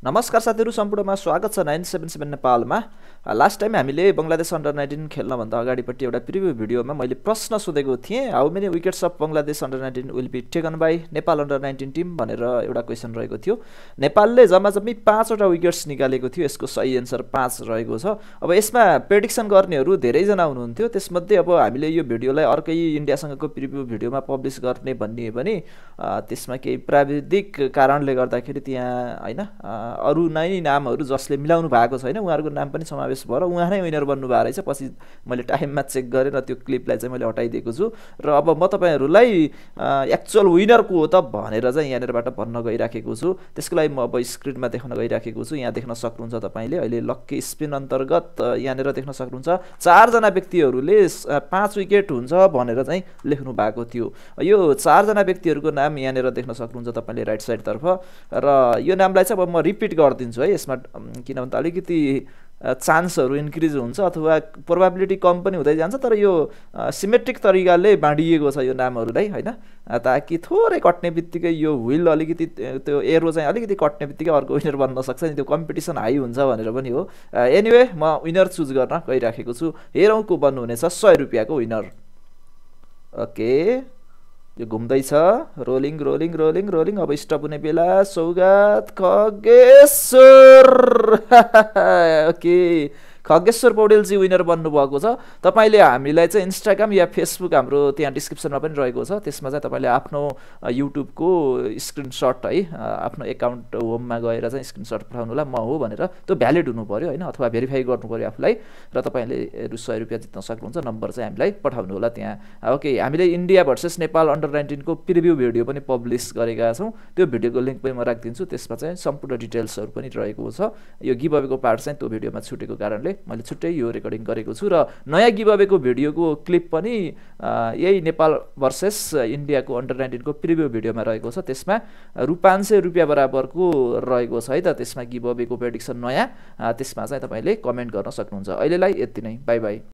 नमस्कार साथीहरु, सम्पूर्णमा स्वागत छ 977 नेपालमा। लास्ट टाइम हामीले बंगलादेश अन्डर 19 खेल्न भन्दा अगाडिपट्टि एउटा प्रिभ्यू भिडियोमा मैले प्रश्न सोधेको थिएँ, how many wickets of Bangladesh under 19 will be taken by Nepal under 19 team भनेर एउटा क्वेशन रहेको थियो। नेपालले जम्माजम्मी 5 वटा विकेट्स निकालेको थियो। यसको सही आन्सर 5 रहेको छ। अब यसमा प्रेडिक्सन गर्नेहरू धेरै जना हुनुहुन्थ्यो। त्यसमध्ये अब हामीले यो भिडियोलाई अर्कै इन्डियासँगको प्रिभ्यू भिडियोमा पब्लिश गर्ने भन्ने पनि त्यसमा केही प्राविधिक कारणले गर्दाखेरि त्यहाँ हैन अरु नै नामहरु जसले मिलाउनु भएको छैन उहाँहरुको नाम पनि समावेश भएर उहाँ नै विनर बन्नु भएको रहेछ। पछि मैले टाइममा चेक गरेर त्यो क्लिपलाई चाहिँ मैले हटाइदिएको छु र अब म तपाईहरुलाई एक्चुअल विनर को हो त भनेर चाहिँ यहाँनेरबाट भन्न गइराखेको छु। त्यसको लागि म अब स्क्रिनमा देखाउन गइराखेको छु। यहाँ देख्न सक्नुहुन्छ तपाईले अहिले लक्की स्पिन अन्तर्गत यहाँनेर देख्न सक्नुहुन्छ 4 जना व्यक्तिहरुले 5 विकेट हुन्छ भनेर चाहिँ लेख्नु भएको थियो। यो 4 जना व्यक्तिहरुको नाम यहाँनेर देख्न सक्नुहुन्छ तपाईले राइट साइड तर्फ र यो नामलाई चाहिँ अब म रिपिट गर्दिन्छु है। यसमा किनभने अलिकति चान्सहरु इन्क्रिज हुन्छ अथवा प्रोबेबिलिटी कम पनि हुँदै जान्छ, तर यो सिमेट्रिक तरिकाले बाँडिएको छ यो नामहरुलाई हैन, ताकि थोरै कट्ने बित्तिकै यो व्हील अलिकति त्यो एरो चाहिँ अलिकति कट्ने बित्तिकै अर्को विनर बन्न सक्छ नि, त्यो कम्पिटिसन हाई हुन्छ भनेर पनि हो। एनीवे म विनर चुज गर्न गइराखेको छु। हेरौं को बन्नु हुनेछ 100 रुपैयाँको विनर। ओके, यो घुम्दैछ, रोलिङ रोलिङ रोलिङ रोलिङ। अब स्टप हुने बेला। सौगात खगेश्वर ओके, खगेश्वर पौडेलजी विनर बन्नु भएको छ। तपाईले हामीलाई चाहिँ इन्स्टाग्राम या फेसबुक हाम्रो त्यहाँ डिस्क्रिप्सनमा पनि रहेको छ, त्यसमा चाहिँ तपाईले आफ्नो युट्युबको स्क्रिनशट है आफ्नो एकाउन्ट होममा गएर चाहिँ स्क्रिनशट पठाउनु होला म हो भनेर। त्यो भ्यालिड हुनु पर्यो हैन, अथवा भेरिफाई गर्नु पर्यो आफुलाई, र तपाईले 100 रुपैयाँ जित्न सक्नुहुन्छ। नम्बर चाहिँ हामीलाई पठाउनु होला त्यहाँ। ओके, हामीले इन्डिया भर्सेस नेपाल अन्डर 19 को प्रिभ्यू भिडियो पनि पब्लिश गरेका छौं। त्यो भिडियोको लिंक पनि म राख्दिन्छु। त्यसमा चाहिँ सम्पूर्ण डिटेल्सहरु पनि रहेको छ। यो गिभ अवेको पार्ट चाहिँ त्यो भिडियोमा छुटेको कारणले मैले छुट्टै यो रेकर्डिङ गरेको छु र नयाँ गिभ अवेको भिडियोको क्लिप पनि यही नेपाल भर्सेस इन्डियाको अन्डर 19 को प्रिभ्यू भिडियोमा रहेको छ। त्यसमा रु 500 रुपैयाँ बराबरको रहेको छ है त। त्यसमा गिभ अवेको प्रेडिक्सन नयाँ, त्यसमा चाहिँ तपाईले कमेन्ट गर्न सक्नुहुन्छ। अहिलेलाई यति नै, बाइ बाइ।